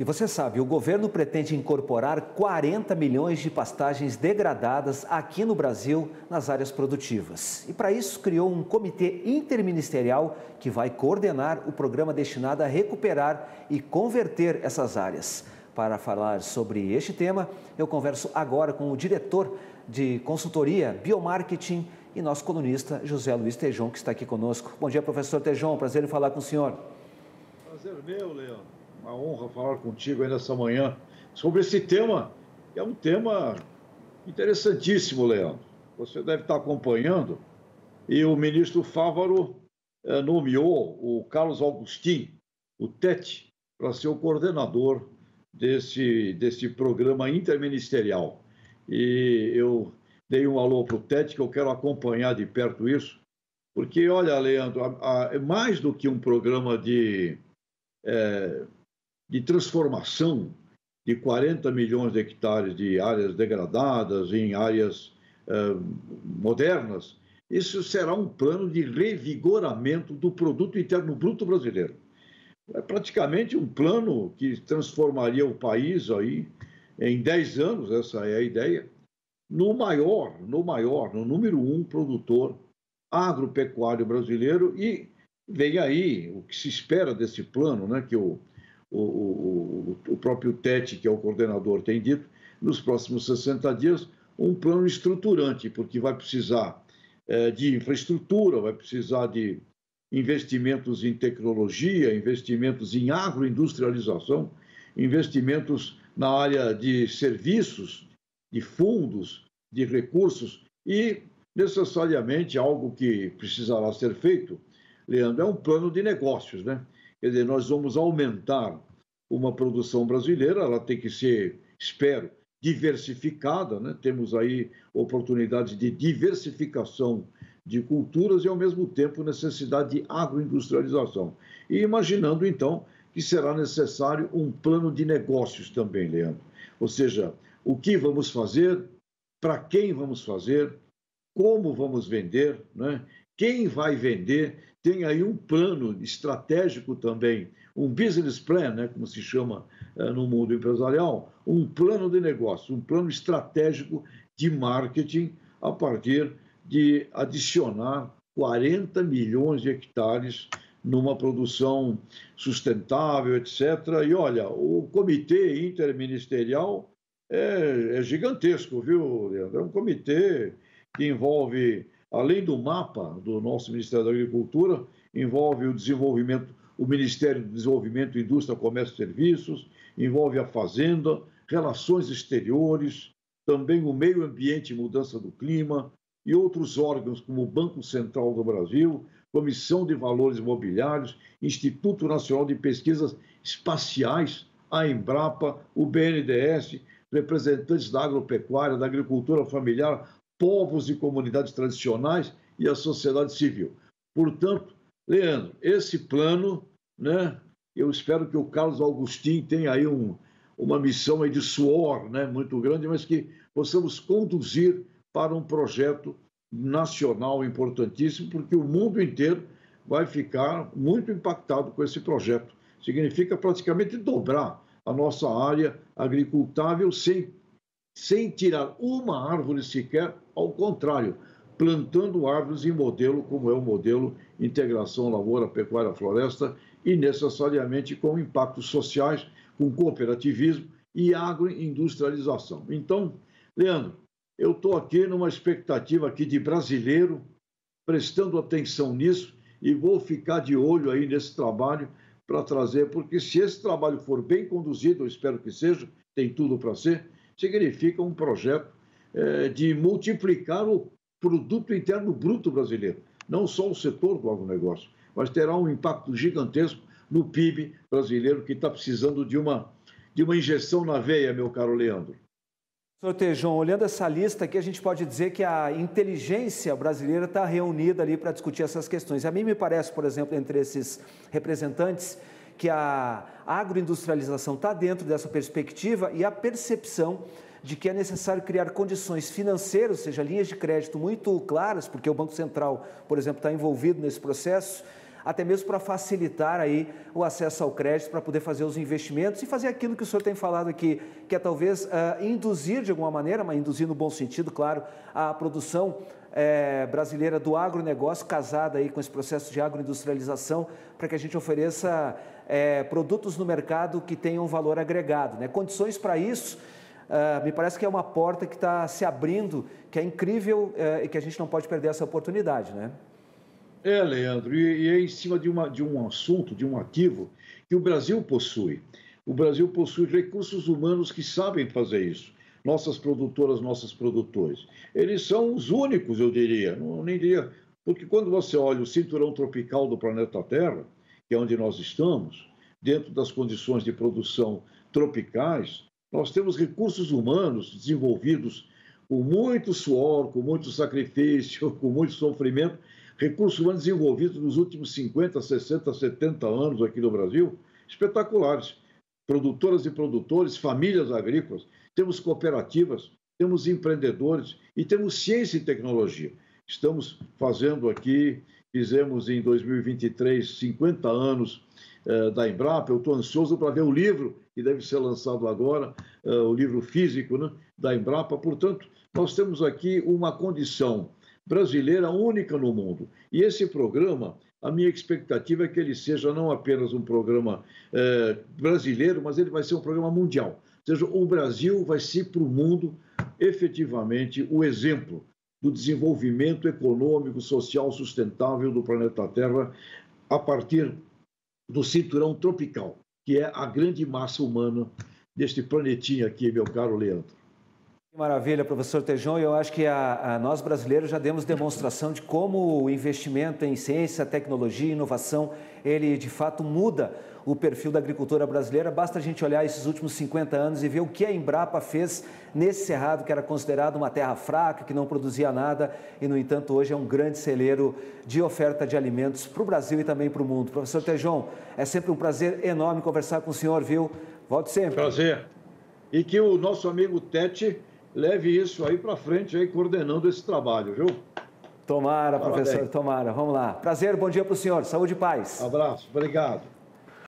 E você sabe, o governo pretende incorporar 40 milhões de pastagens degradadas aqui no Brasil nas áreas produtivas. E para isso criou um comitê interministerial que vai coordenar o programa destinado a recuperar e converter essas áreas. Para falar sobre este tema, eu converso agora com o diretor de consultoria Biomarketing e nosso colunista José Luiz Tejon, que está aqui conosco. Bom dia, professor Tejon, prazer em falar com o senhor. Prazer meu, Leandro. Uma honra falar contigo aí nessa manhã sobre esse tema, que é um tema interessantíssimo, Leandro. Você deve estar acompanhando, e o ministro Fávaro nomeou o Carlos Augustin, o Tete, para ser o coordenador desse programa interministerial. E eu dei um alô para o Tete, que eu quero acompanhar de perto isso, porque, olha, Leandro, é mais do que um programa de transformação de 40 milhões de hectares de áreas degradadas em áreas modernas. Isso será um plano de revigoramento do produto interno bruto brasileiro. É praticamente um plano que transformaria o país aí em 10 anos, essa é a ideia, no número 1 produtor agropecuário brasileiro. E vem aí o que se espera desse plano, né, que o próprio Tete, que é o coordenador, tem dito, nos próximos 60 dias, um plano estruturante, porque vai precisar de infraestrutura, vai precisar de investimentos em tecnologia, investimentos em agroindustrialização, investimentos na área de serviços, de fundos, de recursos e, necessariamente, algo que precisará ser feito, Leandro, é um plano de negócios, né? Quer dizer, nós vamos aumentar uma produção brasileira, ela tem que ser, espero, diversificada, né? Temos aí oportunidades de diversificação de culturas e, ao mesmo tempo, necessidade de agroindustrialização. E imaginando, então, que será necessário um plano de negócios também, Leandro. Ou seja, o que vamos fazer, para quem vamos fazer, como vamos vender, né? Quem vai vender, tem aí um plano estratégico também, um business plan, né, como se chama no mundo empresarial, um plano de negócio, um plano estratégico de marketing a partir de adicionar 40 milhões de hectares numa produção sustentável, etc. E olha, o comitê interministerial é gigantesco, viu, Leandro? É um comitê que envolve, além do mapa do nosso Ministério da Agricultura, envolve o desenvolvimento, o Ministério do Desenvolvimento, Indústria, Comércio e Serviços, envolve a Fazenda, Relações Exteriores, também o Meio Ambiente e Mudança do Clima, e outros órgãos como o Banco Central do Brasil, Comissão de Valores Imobiliários, Instituto Nacional de Pesquisas Espaciais, a Embrapa, o BNDES, representantes da agropecuária, da agricultura familiar, povos e comunidades tradicionais e a sociedade civil. Portanto, Leandro, esse plano, né, eu espero que o Carlos Augustin tenha aí uma missão aí de suor, né, muito grande, mas que possamos conduzir para um projeto nacional importantíssimo, porque o mundo inteiro vai ficar muito impactado com esse projeto. Significa praticamente dobrar a nossa área agricultável sem tirar uma árvore sequer, ao contrário, plantando árvores em modelo, como é o modelo Integração Lavoura, Pecuária, Floresta, e necessariamente com impactos sociais, com cooperativismo e agroindustrialização. Então, Leandro, eu estou aqui numa expectativa aqui de brasileiro, prestando atenção nisso, e vou ficar de olho aí nesse trabalho para trazer, porque se esse trabalho for bem conduzido, eu espero que seja, tem tudo para ser, significa um projeto de multiplicar o produto interno bruto brasileiro, não só o setor do agronegócio, mas terá um impacto gigantesco no PIB brasileiro, que está precisando de uma injeção na veia, meu caro Leandro. Senhor Tejon, olhando essa lista aqui, a gente pode dizer que a inteligência brasileira está reunida ali para discutir essas questões. A mim me parece, por exemplo, entre esses representantes, que a agroindustrialização está dentro dessa perspectiva e a percepção de que é necessário criar condições financeiras, ou seja, linhas de crédito muito claras, porque o Banco Central, por exemplo, está envolvido nesse processo, até mesmo para facilitar aí o acesso ao crédito, para poder fazer os investimentos e fazer aquilo que o senhor tem falado aqui, que é talvez induzir de alguma maneira, mas induzir no bom sentido, claro, a produção brasileira do agronegócio, casada aí com esse processo de agroindustrialização, para que a gente ofereça produtos no mercado que tenham valor agregado, né? Condições para isso, me parece que é uma porta que está se abrindo, que é incrível e que a gente não pode perder essa oportunidade, né? Leandro, e é em cima de um assunto, de um ativo que o Brasil possui. O Brasil possui recursos humanos que sabem fazer isso. Nossas produtoras, nossos produtores. Eles são os únicos, eu diria, nem diria, porque quando você olha o cinturão tropical do planeta Terra, que é onde nós estamos, dentro das condições de produção tropicais, nós temos recursos humanos desenvolvidos com muito suor, com muito sacrifício, com muito sofrimento, recursos humanos desenvolvidos nos últimos 50, 60, 70 anos aqui no Brasil, espetaculares. Produtoras e produtores, famílias agrícolas, temos cooperativas, temos empreendedores e temos ciência e tecnologia. Estamos fazendo aqui, fizemos em 2023 50 anos da Embrapa. Eu estou ansioso para ver o livro que deve ser lançado agora, o livro físico, né, da Embrapa. Portanto, nós temos aqui uma condição brasileira única no mundo. E esse programa, a minha expectativa é que ele seja não apenas um programa brasileiro, mas ele vai ser um programa mundial. Ou seja, o Brasil vai ser para o mundo efetivamente o exemplo do desenvolvimento econômico, social, sustentável do planeta Terra a partir do cinturão tropical, que é a grande massa humana deste planetinha aqui, meu caro Leandro. Maravilha, professor Tejon. Eu acho que nós brasileiros já demos demonstração de como o investimento em ciência, tecnologia e inovação, ele de fato muda o perfil da agricultura brasileira. Basta a gente olhar esses últimos 50 anos e ver o que a Embrapa fez nesse cerrado que era considerado uma terra fraca, que não produzia nada e, no entanto, hoje é um grande celeiro de oferta de alimentos para o Brasil e também para o mundo. Professor Tejon, é sempre um prazer enorme conversar com o senhor, viu? Volte sempre. Prazer. E que o nosso amigo Tete leve isso aí para frente, aí, coordenando esse trabalho, viu? Tomara, professor, tomara. Vamos lá. Prazer, bom dia para o senhor. Saúde e paz. Abraço, obrigado.